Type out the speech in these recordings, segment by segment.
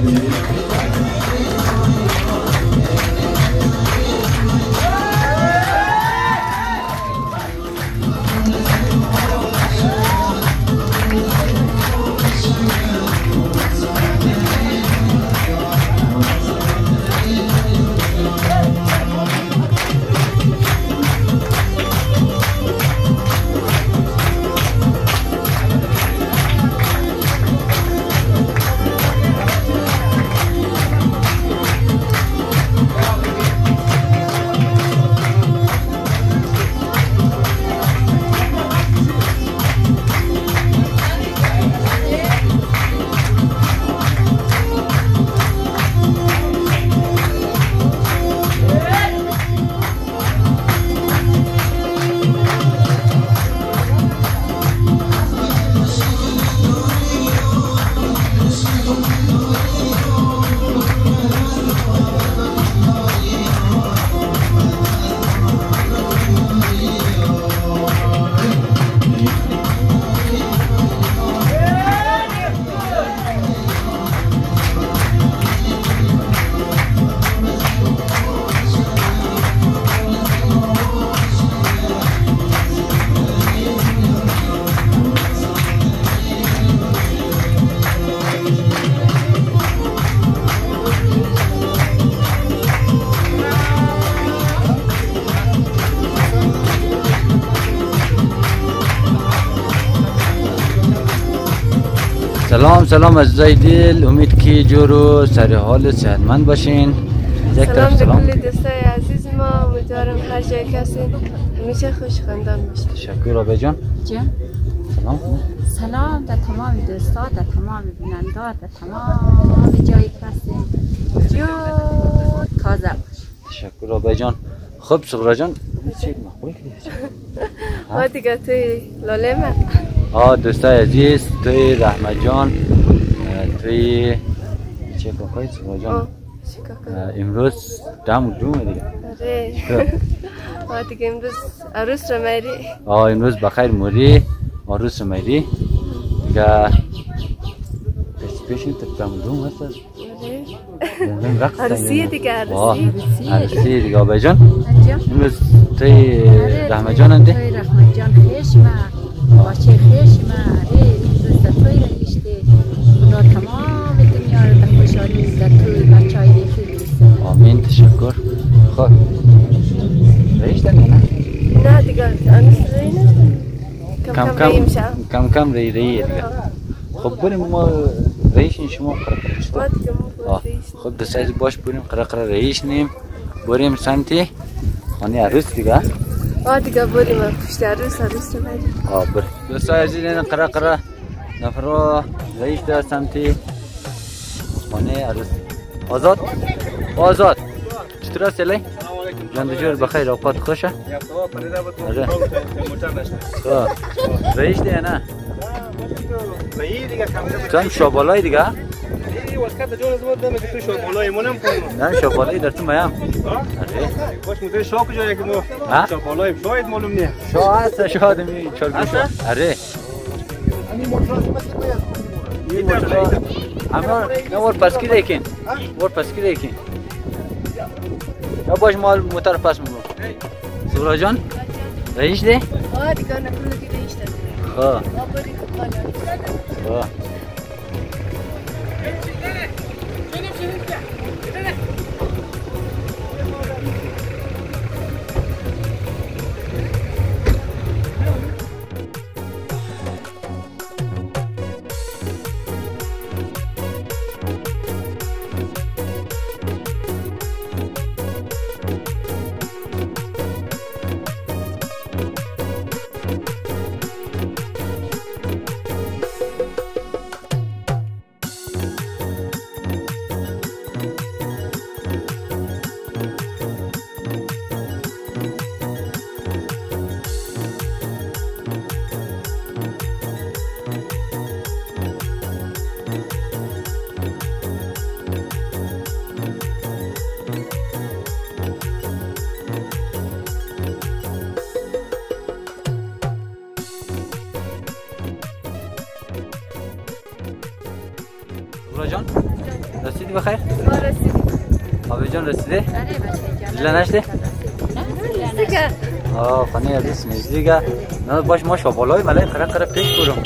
سلام عزیزای دل، امید که جور و سر حال صحتمند باشین. سلام به کل دوستای عزیز ما، امیدوارم هر جای که هستین همیشه خوش خندان باشین. تشکر آبی جان. سلام در تمام دوستا، در تمام بینندا، در تمام جایی که هستین جو تازه باش. تشکر آبی جان. خب صغرا جان چی مخوری ما دیگه توی لالمه. دوستای عزیز، توی رحمت جان، توی چه کاکای صغرا جان امروز دم دومه دیگه. آره دیگه امروز عروس رو میری. امروز بخیر موری عروس رو میری دیگه. پیشین تا دم دوم هست. عروسیه دیگه. عروسیه دیگه آبی جان. امروز توی رحمت جان انده. توی رحمت جان خشمه باچه خشمه امروز در توی رنگشته. خدا تمام دنیا رو در خوشحالی در توی بچه های خیلی بسته. آمین. تشکر. خب رئیس دنگه نه؟ نه دیگه انس رئی نه. کم کم رئی دیگه. خب بریم ما رئیسین شما قرقره چطور؟ خب دوستای باش بریم قرقره رئیس نیم بریم سمتی خانه عروس دیگه. دیگه بریم پشت عروس رو بریم. بریم دوستای عزیز این قرقره نفر رئیس در سمتی خانه عروس. آزاد چطور هست الی؟ جان دجور بخیر اوقات خوشه؟ رئیس دیگه نه؟ تو هم شابالای دیگه؟ نه شابالای در تو میم. باش موزه شاه کجا که نو شابالای شاید معلوم نیه. شاه هست شاه دمی چالگو شاه. اره اما نه ور پسکی دیکن یا باش مال موتر پس میگم. صغرا جان رئیس ده؟ دیگه نه کل دیگه رئیس ده. صغرا جان رسیدی بخیر؟ ما رسیدیم. آبی جان رسیده؟ آره بچه جان. زله نشده؟ دیگه. خانه عزیز میزدیگه. نه باش ما شابالای ملای قره پیش برم.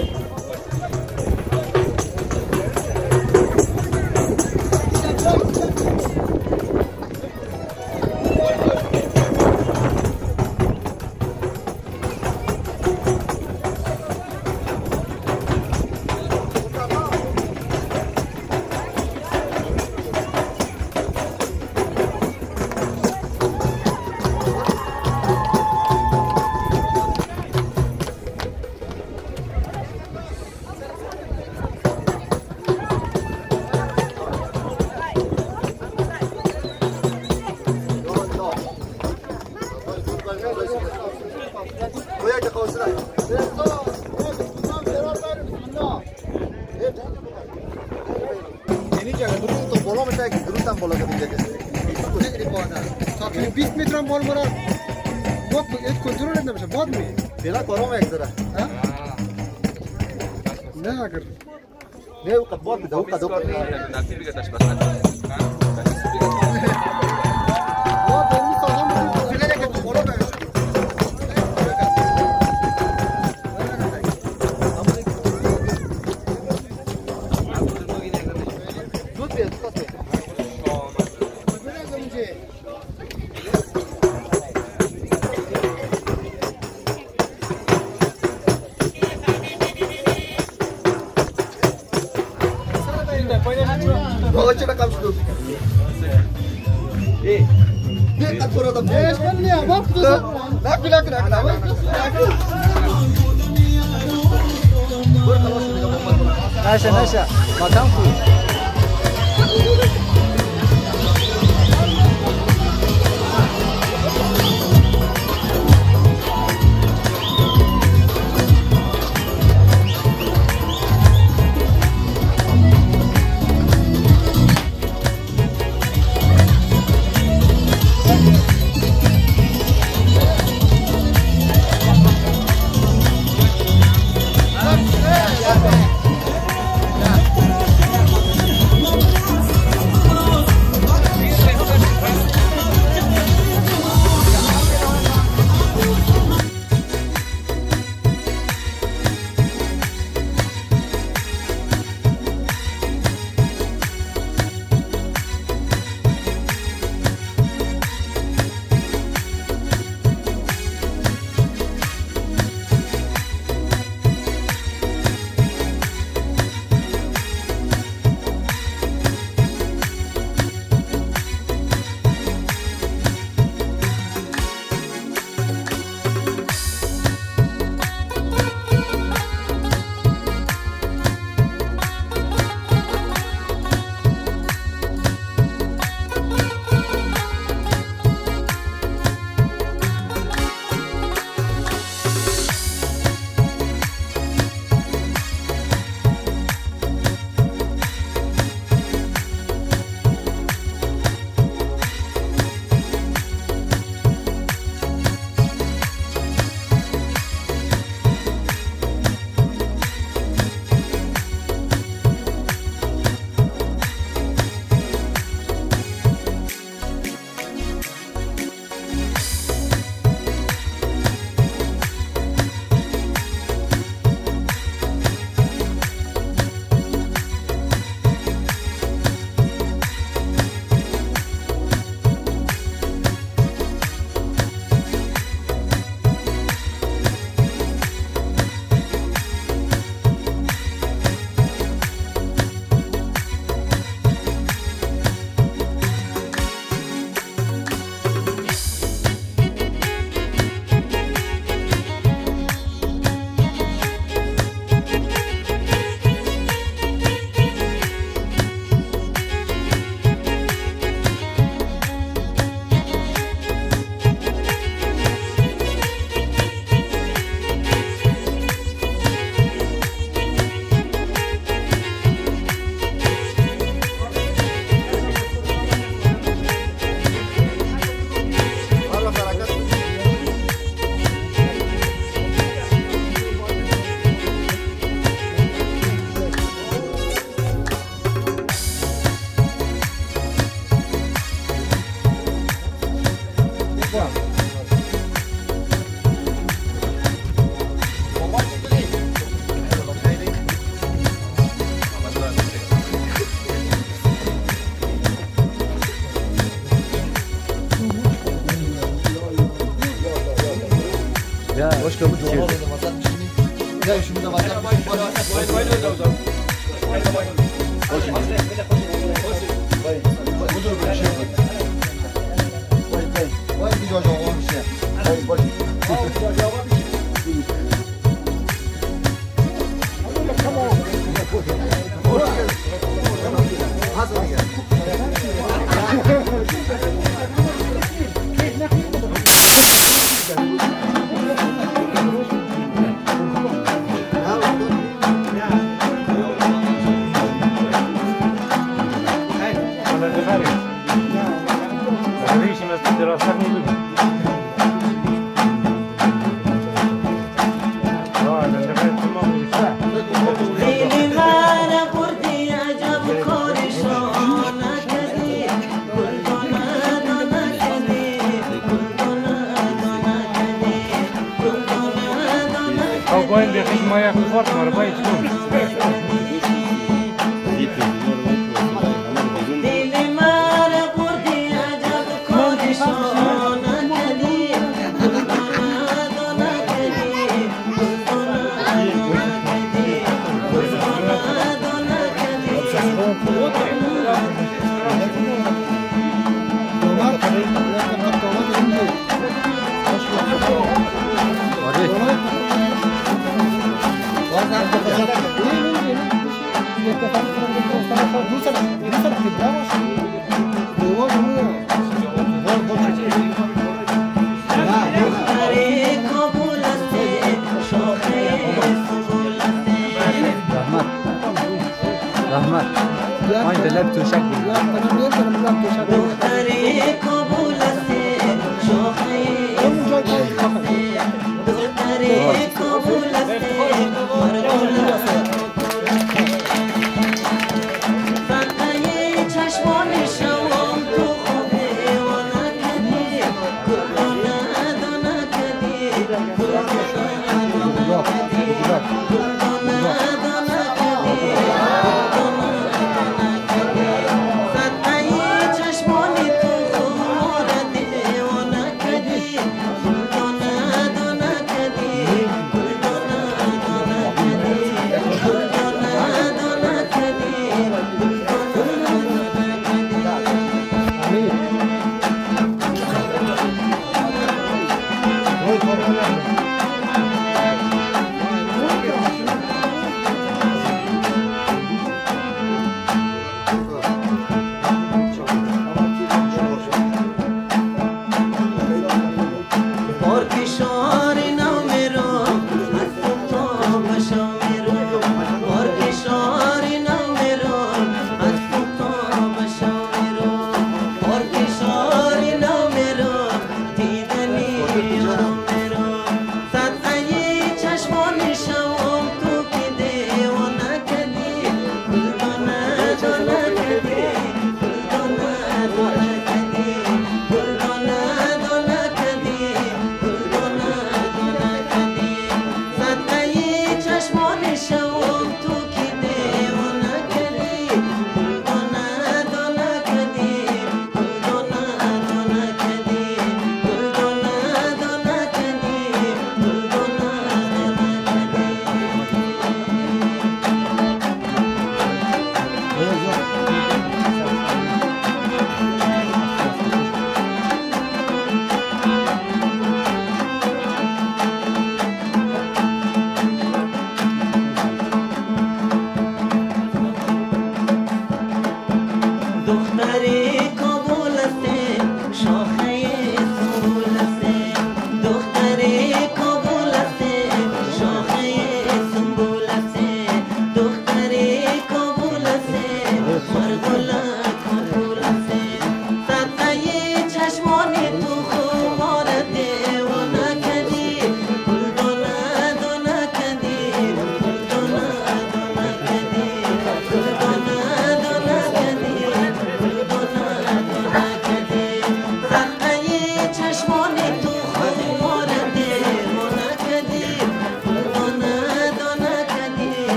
نشه ماتم کو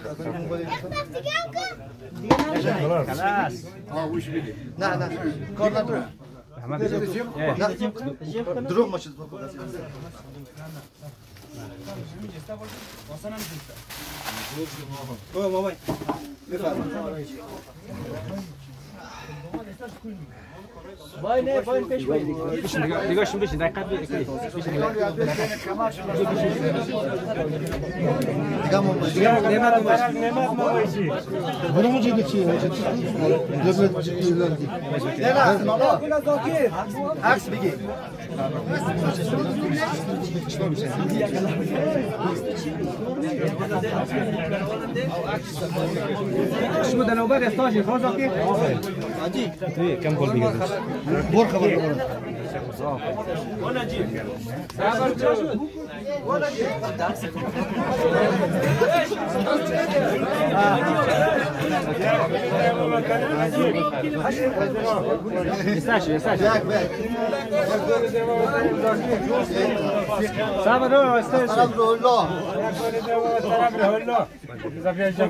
نه نه کار نداره دروغ ماشید بابا وای نه وای پیش باید دیگه بشین دقیقاً بشین نعمت ما باشی برو مجید چی عکس بگی شو ده نوبت استاجی خواهد که حاجی کم گل دیگه بور خبر بور والا جی صبر شد والا جی استاجی صبر رو استاجی صبر الله صبر الله زفیان جان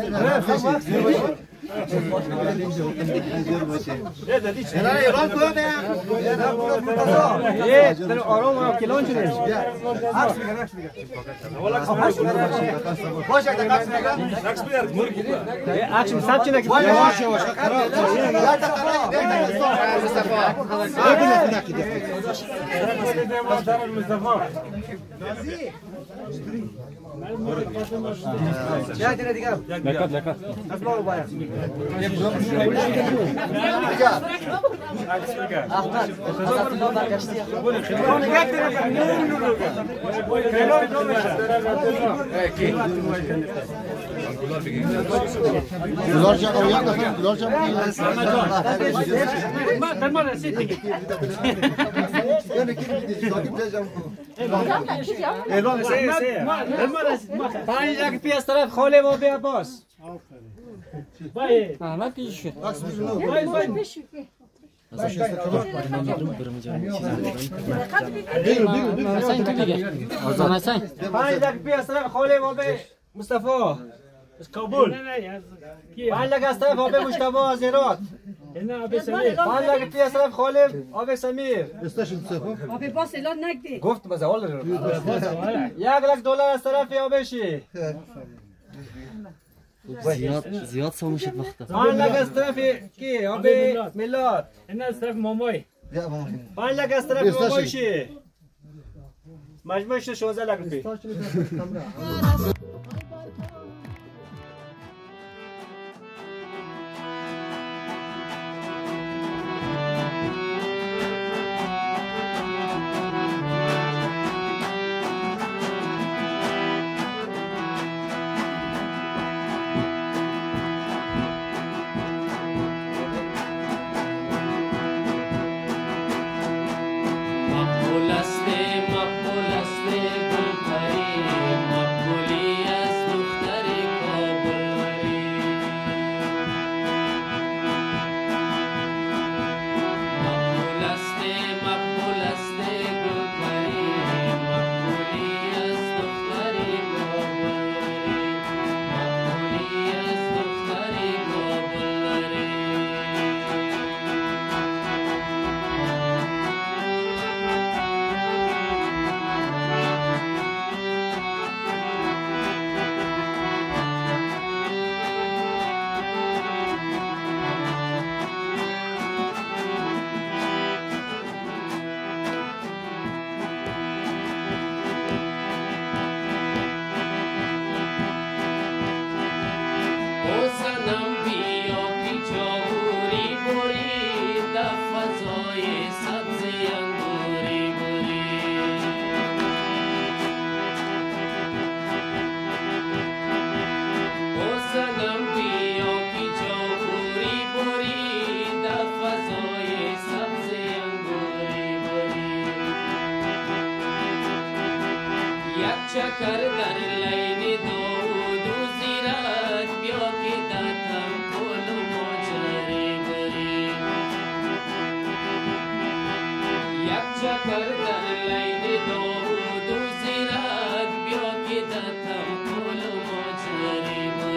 نه ایران کنه یه در آرام کلان شده باشه عکس بگیر عکس سب چه نکرد باشه دلار جا او یک نفر دلار جا اعلان 5 لک پیاز طرف خاله و بیا باس وای احمد کی شد پنج لک پیاز طرف خاله و بیا مصطفی کابل 5 لک از طرف آب مصطفی از هرات 5 لک پیاز طرف خاله آب سمیر استشن صفر آب باس اعلان نکدی گفت مزوال رو 1 لک دلار از طرف آبشی زیاد سامشید وقتا 5 لک از طرف کی آب میلاد این از طرف مامای 5 لک از طرف مامایشی مجموعش 16 لک روپیه Kar dar lain do du zirat byo ki datam kol mo chari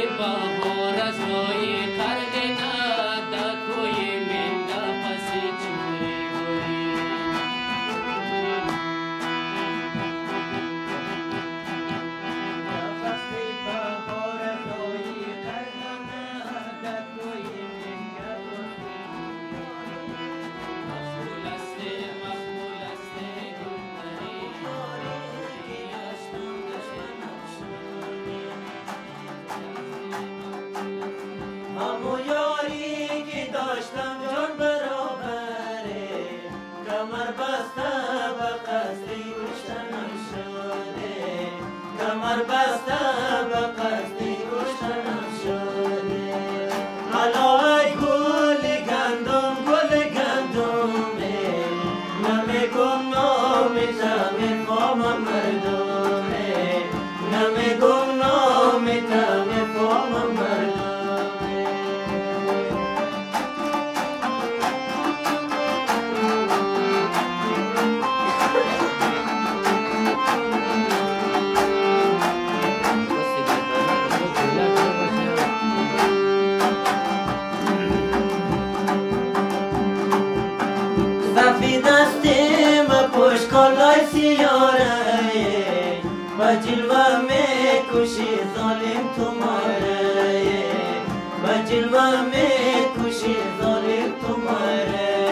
बजलवा में खुशी ज़ालिम तुम्हारे बजलवा में खुशी ज़ालिम तुम्हारे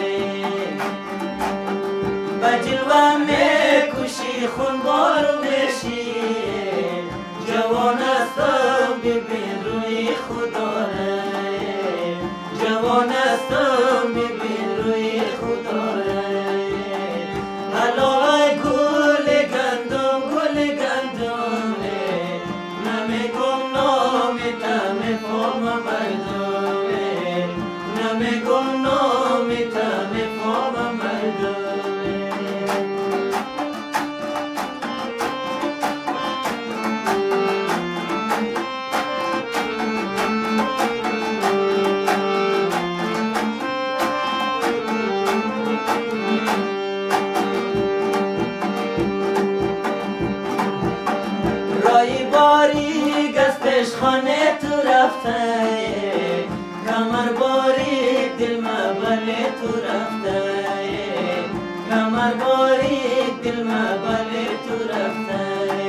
बजलवा में खुशी खुनबार बेशी जवान सब बिन रुई खुदा जवान सब बिन रुई खुदा خانه تو رفته کمر باری دل مبله تو رفته کمر باری دل مبله تو رفته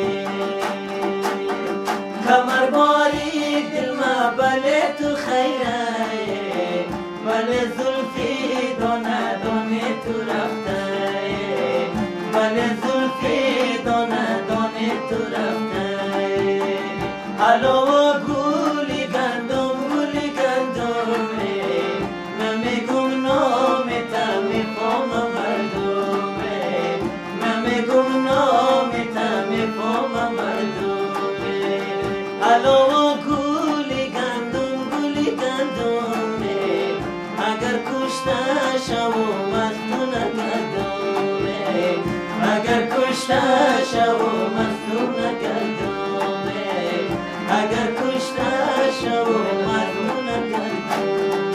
کمر باری دل مبله تو خیره بله زلفی دانه دانه تو رفته بله زلفی دانه دانه تو رفته الو گولی گندم نمیگم نامتا میفهم مردمه نمیگم نامتا میفهم مردمه الو گولی گندم اگر کشته شو مستون گردمه اگر کشته شو مستون گردمه اگر کشته شو مردون گردم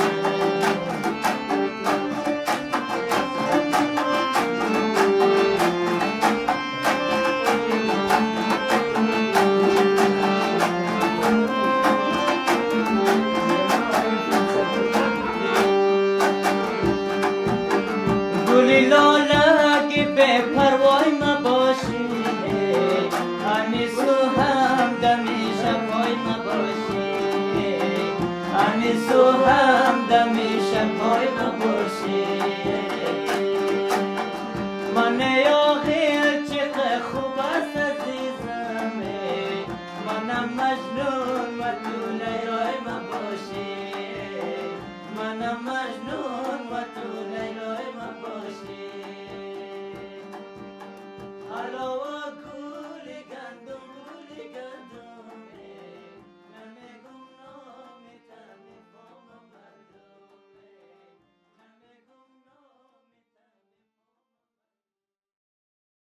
گلی لاله که به پروای مباشی همیسو هم دمی شبای مباشی همیسو هم دمی شبای مباشی